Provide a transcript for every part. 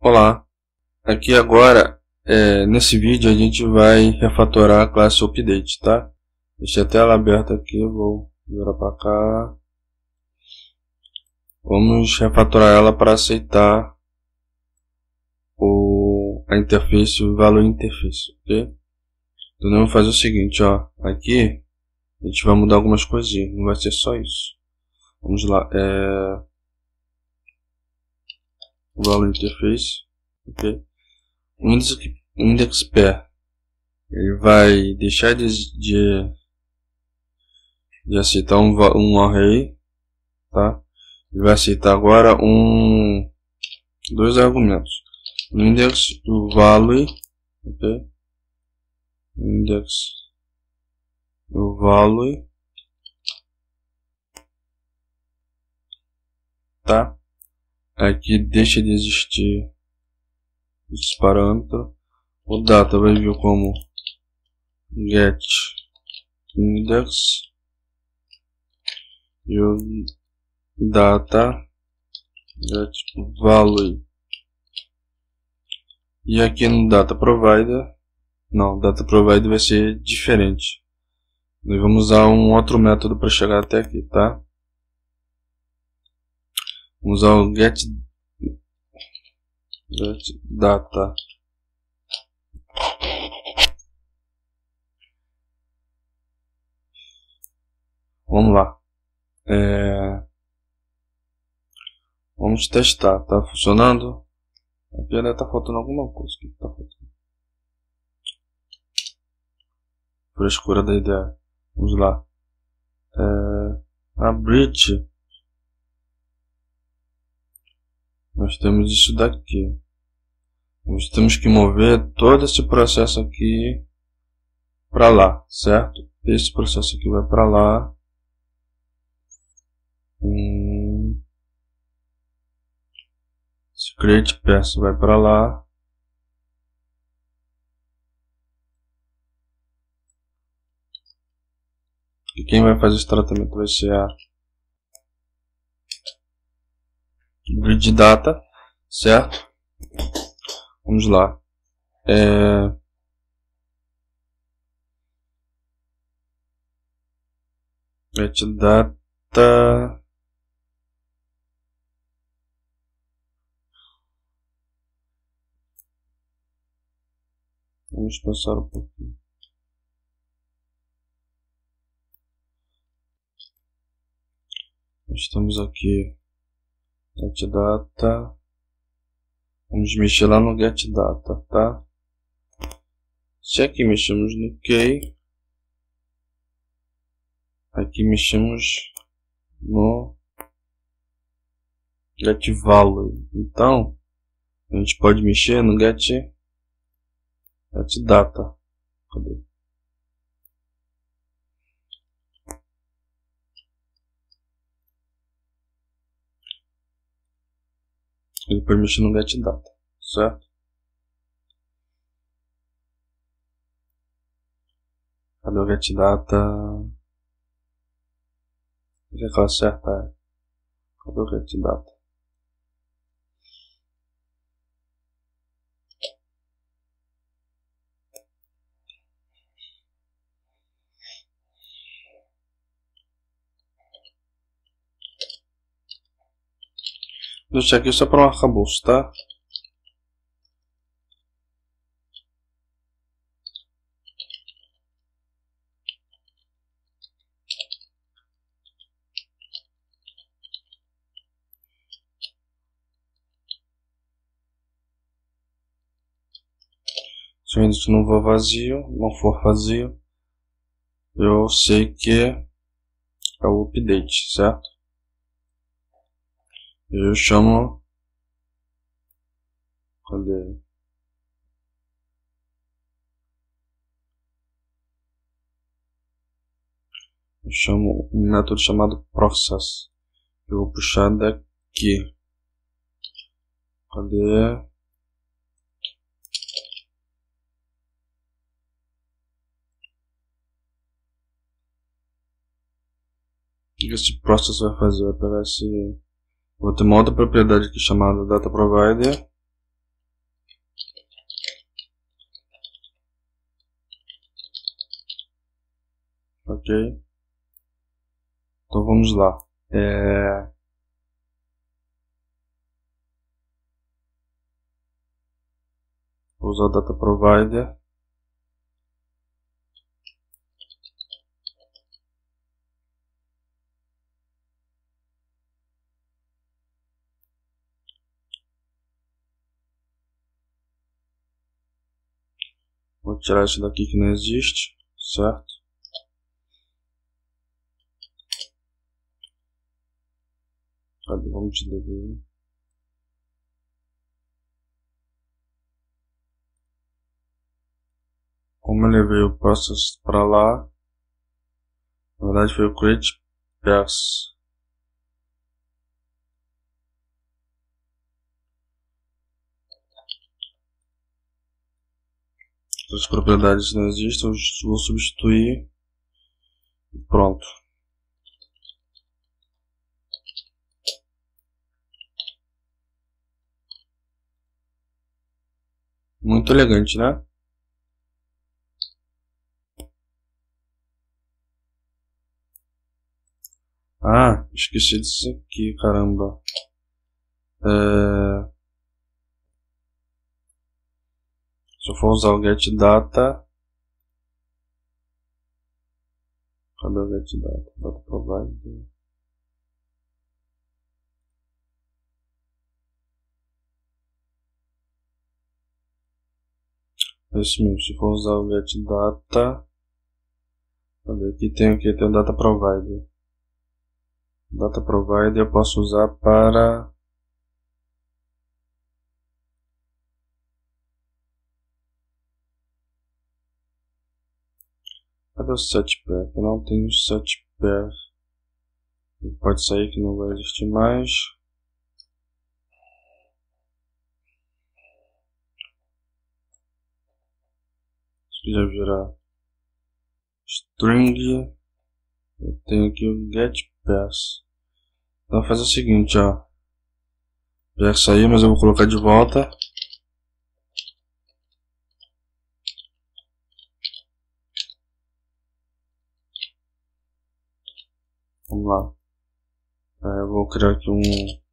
Olá, aqui agora, nesse vídeo a gente vai refatorar a classe update, tá? Deixei a tela aberta aqui, vou virar para cá. Vamos refatorar ela para aceitar a interface, o valor interface, ok? Então vamos fazer o seguinte, ó, aqui a gente vai mudar algumas coisinhas, não vai ser só isso. Vamos lá, o valor interface, ok? O index pair, ele vai deixar de aceitar um array, tá? Ele vai aceitar agora dois argumentos, o index e o value, ok? Index e o value, tá? Aqui deixa de existir esse parâmetro. O data vai vir como get index e o data get value. E aqui no data provider, não, data provider vai ser diferente. Nós vamos usar um outro método para chegar até aqui, tá? Vamos usar o get data. Vamos lá. Vamos testar. Tá funcionando? Aqui ainda tá faltando alguma coisa. O que tá faltando? Frescura da ideia. Vamos lá. A bridge. Nós temos isso daqui. Nós temos que mover todo esse processo aqui para lá, certo? Esse processo aqui vai para lá. Esse create peça vai para lá. E quem vai fazer esse tratamento vai ser a grid data, certo? Vamos lá. Get data. Vamos passar um pouquinho. Estamos aqui. Get data. Vamos mexer lá no get data, tá? Se aqui mexemos no key, aqui mexemos no get value. Então a gente pode mexer no get data. Cadê? Ele pode mexer no get data, certo? Cadê o get data? O que é aquela certa? Cadê o get data? Vou deixar aqui só para um arcabouço, tá? Se o índice não for vazio, eu sei que é o update, certo? Eu chamo, cadê? Eu chamo um método chamado process. Eu vou puxar daqui. Cadê? O que esse process vai fazer? Vai pegar esse... Vou ter uma outra propriedade aqui chamada data provider. Ok? Então vamos lá. Vou usar o Data Provider. Vou tirar isso daqui que não existe, certo? Cadê? Vamos desligar. Como eu levei o process para lá, na verdade foi o create pass. As propriedades não existem, eu vou substituir e pronto. Muito elegante, né? Ah, esqueci disso aqui, caramba. Se eu for usar o getData, cadê o getData? Data provider. É isso mesmo, se for usar o getData, cadê? Aqui tem o que? Tem o Data Provider. Data Provider eu posso usar para cadê o setPair? Eu não tenho setPair. Ele pode sair que não vai existir mais. Isso aqui já virar string. Eu tenho aqui o getPass. Então faz o seguinte, ó. Já saiu, mas eu vou colocar de volta. Vamos lá. Eu vou criar aqui um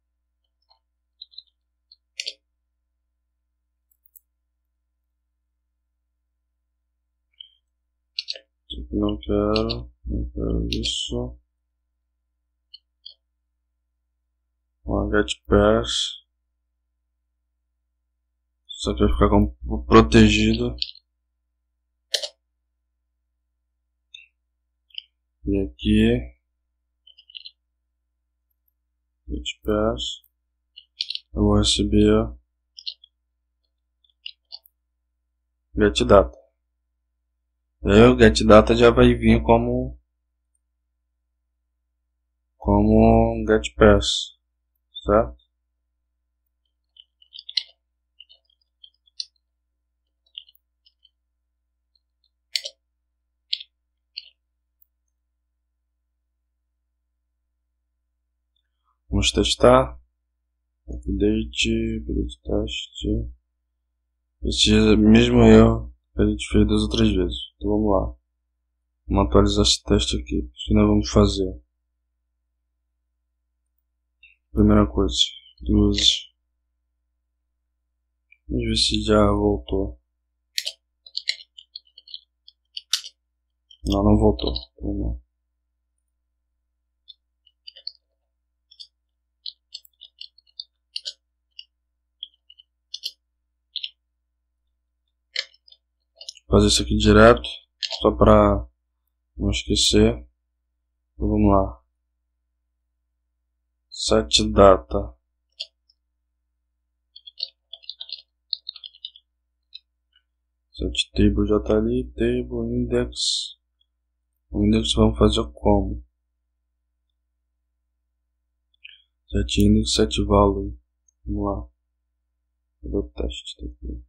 não quero isso. Um getPass. Isso aqui vai ficar como protegido. E aqui getPass. Eu vou receber getData. E aí o getData já vai vir como getPass, certo? Vamos testar. Update teste. Esse é o mesmo erro que a gente fez das outras vezes. Então vamos lá. Vamos atualizar esse teste aqui. O que nós vamos fazer? Primeira coisa. Use. Vamos ver se já voltou. Não, não voltou. Então, não. Fazer isso aqui direto, só para não esquecer. Então vamos lá. setData. setTable já está ali. Table index. O index vamos fazer como? setIndex, setValue. Vamos lá. Cadê o teste aqui?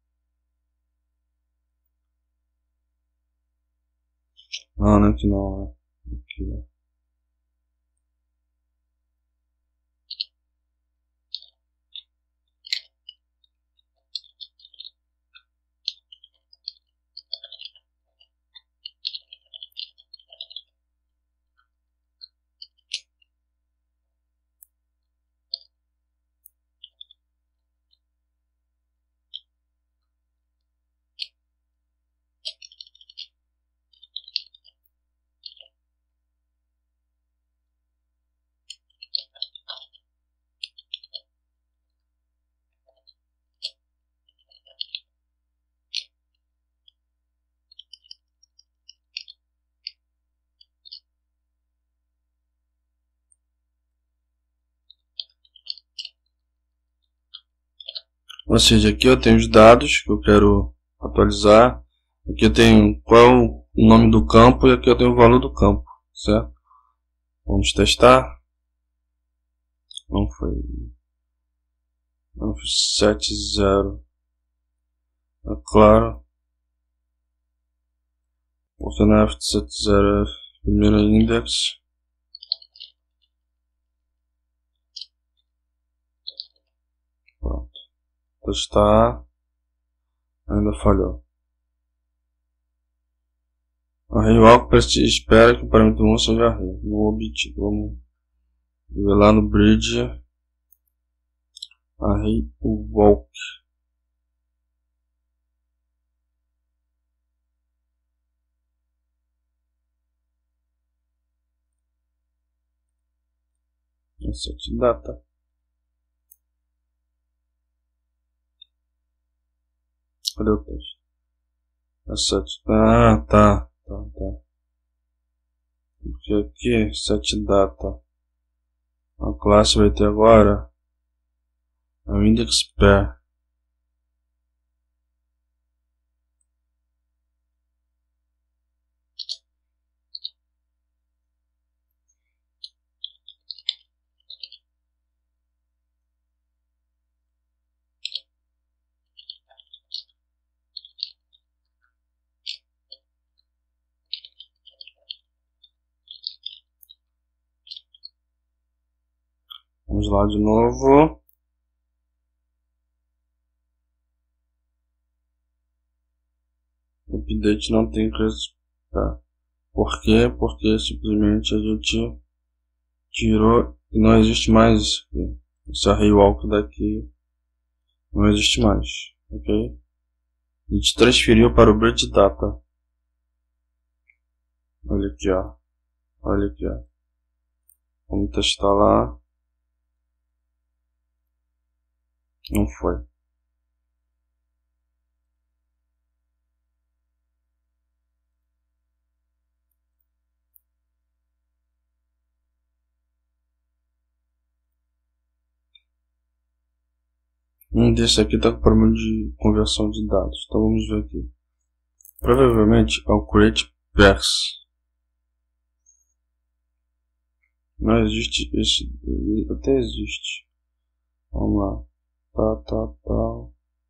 Não, não é aqui não. É aqui, ó. Ou seja, aqui eu tenho os dados que eu quero atualizar. Aqui eu tenho qual é o nome do campo e aqui eu tenho o valor do campo, certo? Vamos testar. Não foi 7,0. É claro. Porque na F7,0 é primeiro index. Pronto. Testar. Ainda falhou. Array walk espera que o parâmetro 1 seja array. Não obtido. Vamos ver lá no bridge. Array walk. Set data. Cadê o texto? Set. Tá. Porque aqui, set data. A classe vai ter agora é o index pair. Vamos lá de novo. O update não tem crescimento. Por quê? Porque simplesmente a gente tirou e não existe mais isso aqui. Esse array walk daqui não existe mais, ok? A gente transferiu para o bridge data. Olha aqui, ó. Olha aqui, ó. Vamos testar lá. Não foi. Desse aqui está com problema de conversão de dados. Então vamos ver aqui. Provavelmente é o create pairs. Não existe esse. Até existe. Vamos lá. Tá.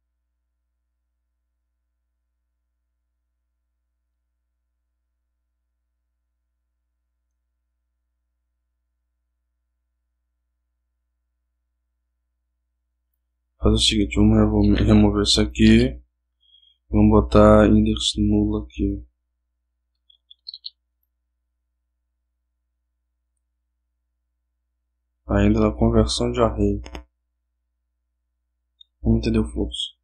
Faz o seguinte, vamos remover isso aqui. Vamos botar index nulo aqui. Ainda na conversão de array. Vamos entender o fluxo.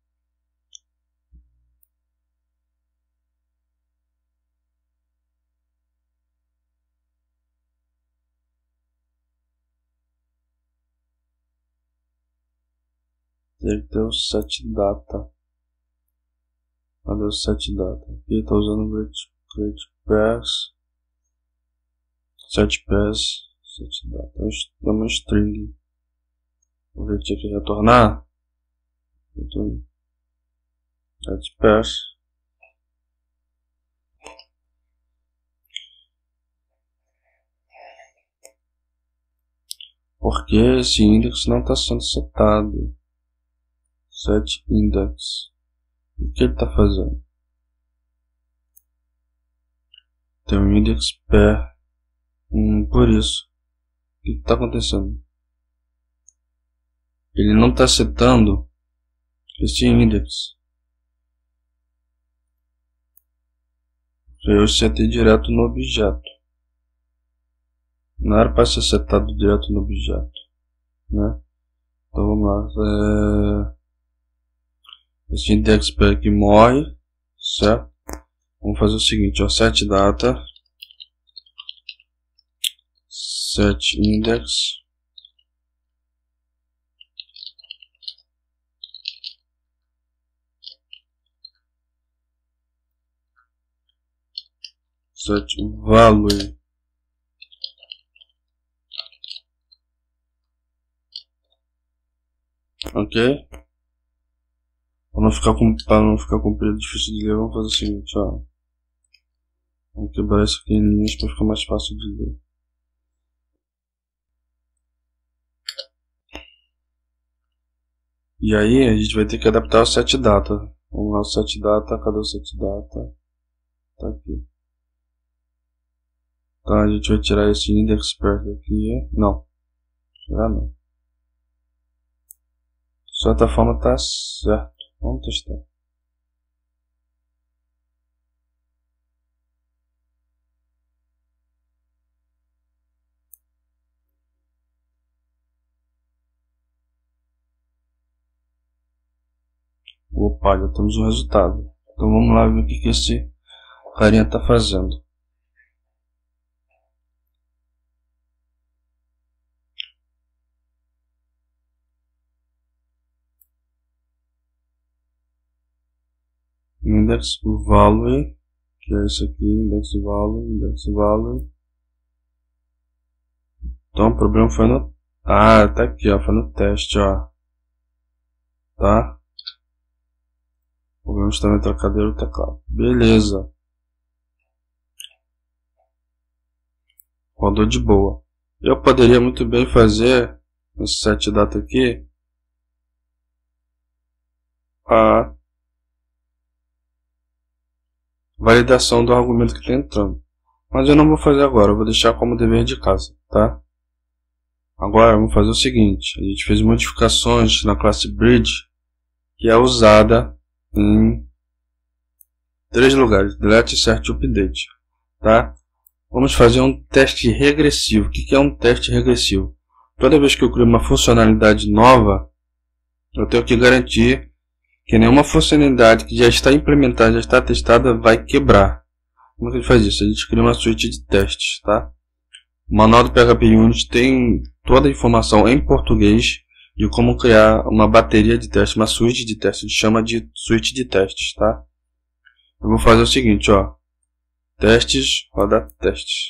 Tem que ter o set data. Cadê o set data? Aqui está usando create pairs. Set pairs. Set data. É uma string. Vou ver aqui retornar. Set pairs. Porque esse index não está sendo setado. Set index. O que ele está fazendo? Tem um index pair. Por isso. O que está acontecendo? Ele não está setando esse index. Eu setei direto no objeto. Não era para ser setado direto no objeto, né? Então vamos lá. Esse index pair aqui morre, certo? Vamos fazer o seguinte, ó, set data, set index, set value. Ok? Para não ficar comprido, difícil de ler, vamos fazer o seguinte, ó. Vamos quebrar isso aqui em linhas para ficar mais fácil de ler. E aí a gente vai ter que adaptar o set data. Vamos lá, o set data, cadê o set data? Tá aqui. Então a gente vai tirar esse index pair daqui. Não, tirar não. De certa forma tá certo. Vamos testar. Opa, já temos o resultado. Então vamos lá ver o que esse carinha está fazendo. Index value, que é isso aqui, index value. Então o problema foi no... Ah, tá aqui, ó, foi no teste, ó. Tá? O problema está na trocadeira do teclado. Beleza. Rodou de boa. Eu poderia muito bem fazer esse set data aqui a validação do argumento que está entrando. Mas eu não vou fazer agora, eu vou deixar como dever de casa, tá? Agora vamos fazer o seguinte, a gente fez modificações na classe bridge que é usada em 3 lugares, delete, insert e update, tá? Vamos fazer um teste regressivo. O que é um teste regressivo? Toda vez que eu crio uma funcionalidade nova, eu tenho que garantir que nenhuma funcionalidade que já está implementada, já está testada, vai quebrar. Como que a gente faz isso? A gente cria uma suíte de testes, tá? O manual do PHP Unit tem toda a informação em português de como criar uma bateria de testes, uma suíte de testes. A gente chama de suíte de testes, tá? Eu vou fazer o seguinte, ó. Testes, rodar testes.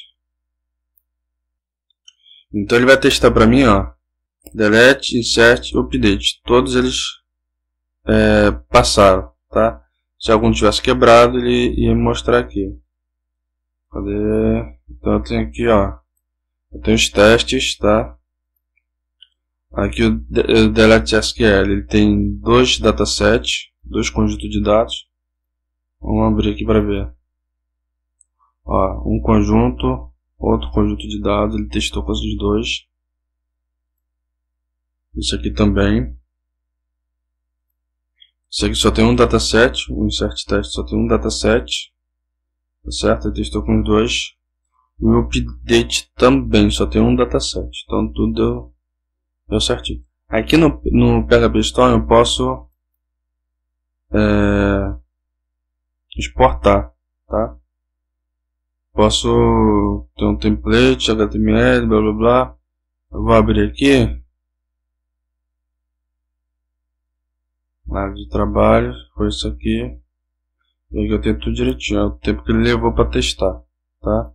Então ele vai testar para mim, ó. Delete, insert, update. Todos eles passaram, tá? Se algum tivesse quebrado, ele ia me mostrar aqui. Cadê? Então eu tenho aqui, ó. Eu tenho os testes, tá? Aqui o delete SQL, ele tem 2 datasets, 2 conjuntos de dados. Vamos abrir aqui para ver. Ó, um conjunto, outro conjunto de dados, ele testou com esses 2. Isso aqui também. Isso aqui só tem um dataset, o insert test só tem um dataset, tá certo? Ele testou com os 2. E o update também só tem um dataset, então tudo deu certinho. Aqui no PHP Storm eu posso exportar, tá? Posso ter um template, HTML, blá blá blá. Eu vou abrir aqui. Área de trabalho, foi isso aqui. E aqui eu tenho tudo direitinho, é o tempo que ele levou para testar, tá?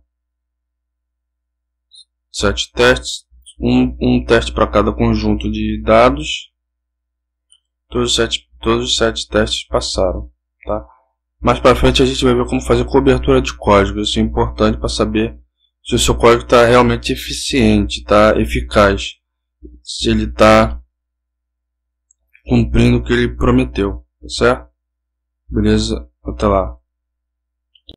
7 testes, um teste para cada conjunto de dados. Todos os 7 testes passaram, tá? Mais para frente a gente vai ver como fazer cobertura de código. Isso é importante para saber se o seu código está realmente eficiente, está eficaz, se ele está cumprindo o que ele prometeu, tá certo? Beleza? Até lá.